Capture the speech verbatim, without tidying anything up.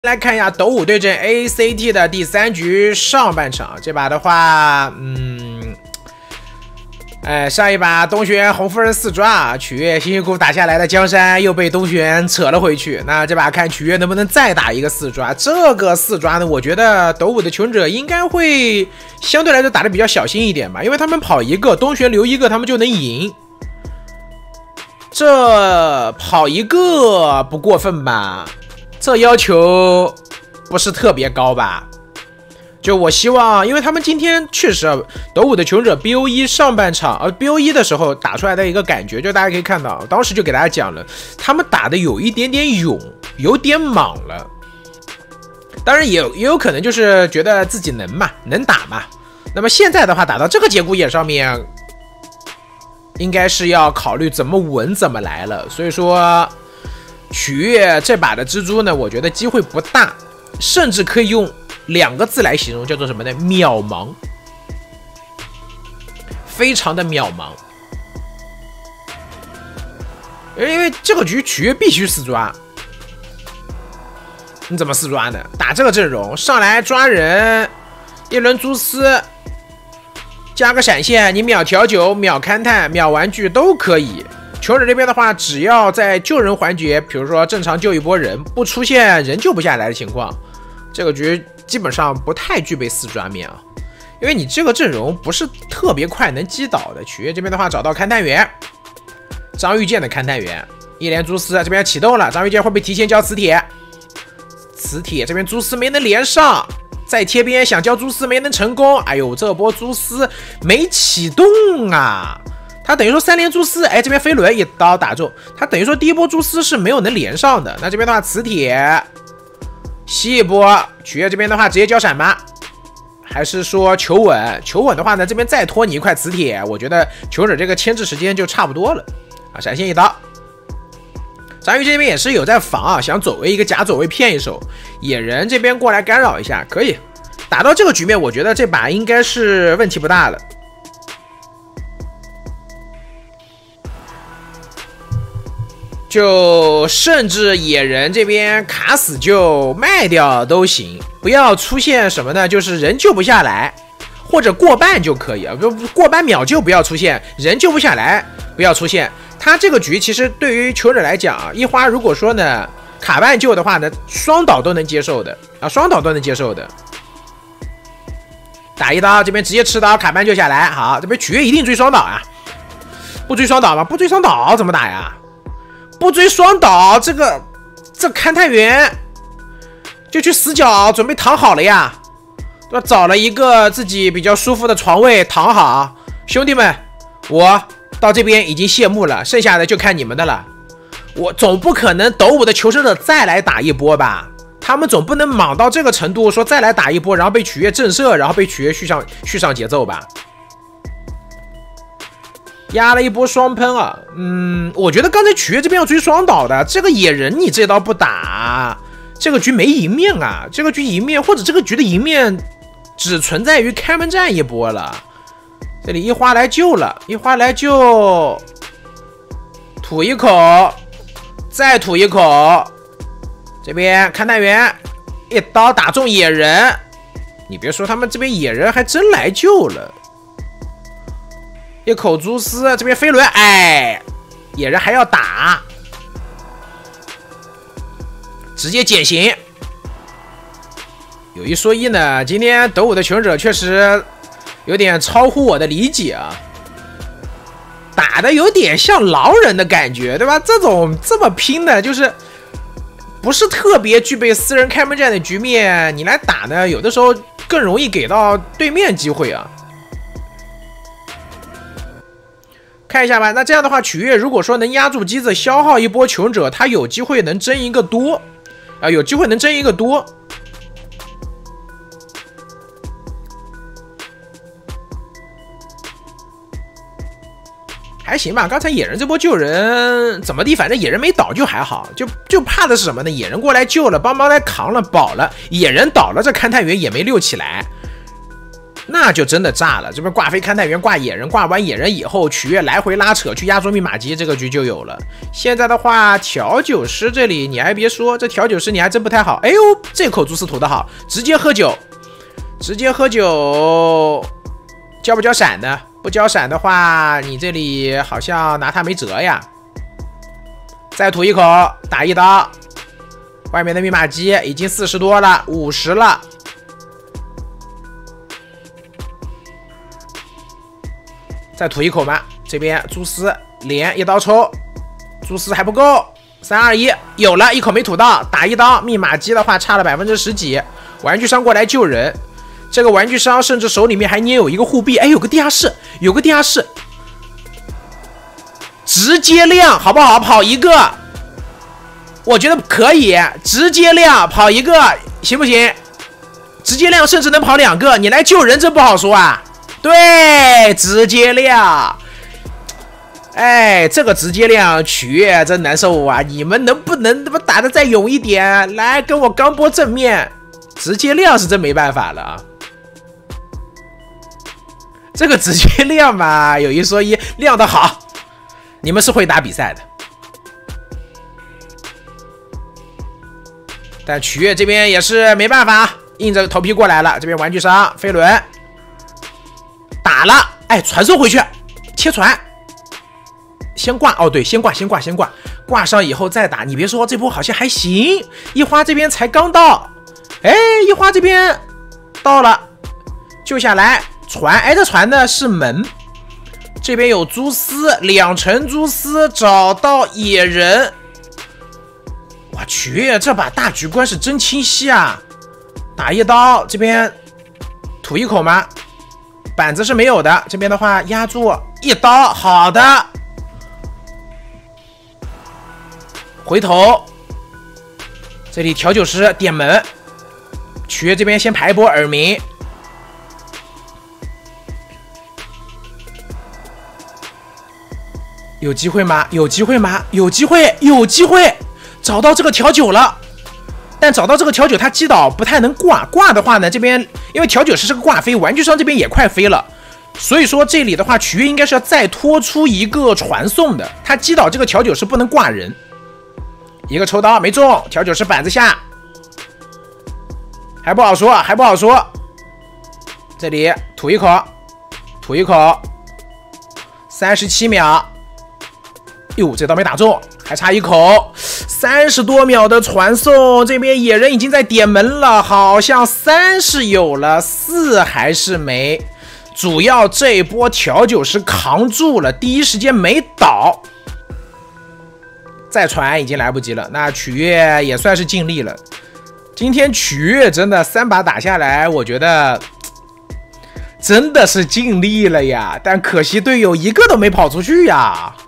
来看一下斗五对阵 A C T 的第三局上半场，这把的话，嗯，哎，上一把东玄红夫人四抓，曲月辛辛苦苦打下来的江山又被东玄扯了回去。那这把看曲月能不能再打一个四抓？这个四抓呢，我觉得斗五的求生者应该会相对来说打得比较小心一点吧，因为他们跑一个，东玄留一个，他们就能赢。这跑一个不过分吧？这要求不是特别高吧？就我希望，因为他们今天确实啊，斗五的求生者 B O 一 上半场，而 B O 一 的时候打出来的一个感觉，就大家可以看到，当时就给大家讲了，他们打的有一点点勇，有点莽了。当然也有也有可能就是觉得自己能嘛，能打嘛。那么现在的话，打到这个节骨眼上面，应该是要考虑怎么稳怎么来了。所以说。曲月这把的蜘蛛呢，我觉得机会不大，甚至可以用两个字来形容，叫做什么呢？渺茫，非常的渺茫。因为这个局曲月必须四抓，你怎么四抓呢？打这个阵容上来抓人，一轮蛛丝，加个闪现，你秒调酒、秒勘探、秒玩具都可以。求生者这边的话，只要在救人环节，比如说正常救一波人，不出现人救不下来的情况，这个局基本上不太具备四抓面啊，因为你这个阵容不是特别快能击倒的。曲月这边的话，找到勘探员，张玉剑的勘探员，一连蛛丝这边启动了，张玉剑会不会提前交磁铁？磁铁这边蛛丝没能连上，再贴边想交蛛丝没能成功，哎呦，这波蛛丝没启动啊！他等于说三连蛛丝，哎，这边飞轮一刀打中，他等于说第一波蛛丝是没有能连上的。那这边的话，磁铁吸一波，曲月这边的话直接交闪吗？还是说求稳？求稳的话呢，这边再拖你一块磁铁，我觉得求者这个牵制时间就差不多了啊！闪现一刀，张玉这边也是有在防啊，想走位一个假走位骗一手，野人这边过来干扰一下，可以打到这个局面，我觉得这把应该是问题不大了。就甚至野人这边卡死就卖掉都行，不要出现什么呢？就是人救不下来，或者过半就可以啊，不过半秒救不要出现，人救不下来不要出现。他这个局其实对于求者来讲啊，一花如果说呢卡半救的话呢，双倒都能接受的啊，双倒都能接受的。打一刀，这边直接持刀卡半救下来，好，这边曲月一定追双倒啊，不追双倒吗？不追双倒怎么打呀？不追双倒，这个这勘探员就去死角准备躺好了呀，对吧？找了一个自己比较舒服的床位躺好。兄弟们，我到这边已经谢幕了，剩下的就看你们的了。我总不可能斗五的求生者再来打一波吧？他们总不能莽到这个程度，说再来打一波，然后被曲月震慑，然后被曲月续上续上节奏吧？压了一波双喷啊，嗯，我觉得刚才曲月这边要追双倒的，这个野人你这刀不打，这个局没赢面啊，这个局赢面或者这个局的赢面只存在于开门战一波了。这里一花来救了，一花来救，吐一口，再吐一口，这边勘探员一刀打中野人，你别说他们这边野人还真来救了。一口蛛丝，这边飞轮，哎，野人还要打，直接减刑。有一说一呢，今天斗五的求生者确实有点超乎我的理解啊，打的有点像狼人的感觉，对吧？这种这么拼的，就是不是特别具备私人开门战的局面，你来打呢，有的时候更容易给到对面机会啊。看一下吧，那这样的话，曲月如果说能压住机子，消耗一波求生者，他有机会能争一个多啊，有机会能争一个多。还行吧，刚才野人这波救人怎么地，反正野人没倒就还好，就就怕的是什么呢？野人过来救了，帮忙来扛了，保了，野人倒了，这勘探员也没溜起来。 那就真的炸了。这边挂飞勘探员，挂野人，挂完野人以后，曲月来回拉扯去压缩密码机，这个局就有了。现在的话，调酒师这里你还别说，这调酒师你还真不太好。哎呦，这口蛛丝吐得好，直接喝酒，直接喝酒，交不交闪呢？不交闪的话，你这里好像拿他没辙呀。再吐一口，打一刀。外面的密码机已经四十多了，五十了。再吐一口嘛，这边蛛丝连一刀抽，蛛丝还不够，三二一，有了一口没吐到，打一刀。密码机的话差了百分之十几，玩具商过来救人。这个玩具商甚至手里面还捏有一个护臂，哎，有个地下室，有个地下室，直接亮好不好？跑一个，我觉得可以，直接亮跑一个行不行？直接亮甚至能跑两个，你来救人真不好说啊。对，直接亮，哎，这个直接亮曲月真难受啊！你们能不能他妈打得再勇一点？来跟我刚波正面，直接亮是真没办法了啊！这个直接亮嘛，有一说一，亮得好，你们是会打比赛的。但曲月这边也是没办法，硬着头皮过来了。这边玩具商飞轮。打了，哎，传送回去，切传，先挂，哦，对，先挂，先挂，先挂，挂上以后再打。你别说，这波好像还行。一花这边才刚到，哎，一花这边到了，救下来，传，哎，这传的是门，这边有蛛丝，两层蛛丝，找到野人。哇，曲月这把大局观是真清晰啊！打一刀，这边吐一口吗？板子是没有的，这边的话压住一刀，好的，回头，这里调酒师点门，曲月这边先排一波耳鸣，有机会吗？有机会吗？有机会，有机会，找到这个调酒了。但找到这个调酒，他击倒不太能挂，挂的话呢，这边因为调酒师是个挂飞，玩具商这边也快飞了，所以说这里的话，曲月应该是要再拖出一个传送的，他击倒这个调酒师不能挂人，一个抽刀没中，调酒师板子下，还不好说，还不好说，这里吐一口，吐一口，三十七秒，哟，这刀没打中，还差一口。三十多秒的传送，这边野人已经在点门了，好像三是有了，四还是没。主要这一波调酒师扛住了，第一时间没倒，再传已经来不及了。那曲月也算是尽力了。今天曲月真的三把打下来，我觉得真的是尽力了呀，但可惜队友一个都没跑出去呀。